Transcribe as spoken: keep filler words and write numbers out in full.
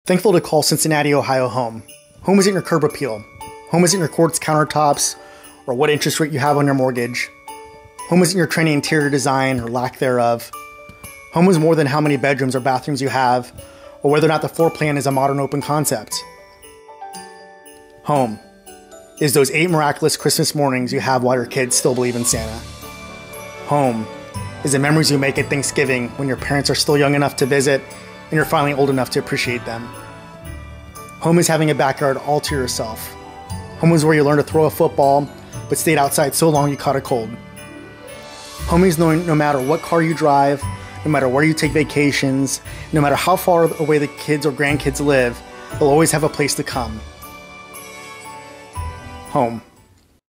Thankful to call Cincinnati, Ohio home. Home isn't your curb appeal. Home isn't your quartz countertops or what interest rate you have on your mortgage. Home isn't your trendy interior design or lack thereof. Home is more than how many bedrooms or bathrooms you have or whether or not the floor plan is a modern open concept. Home is those eight miraculous Christmas mornings you have while your kids still believe in Santa. Home is the memories you make at Thanksgiving when your parents are still young enough to visit and you're finally old enough to appreciate them. Home is having a backyard all to yourself. Home is where you learn to throw a football, but stayed outside so long you caught a cold. Home is knowing no matter what car you drive, no matter where you take vacations, no matter how far away the kids or grandkids live, they'll always have a place to come. Home.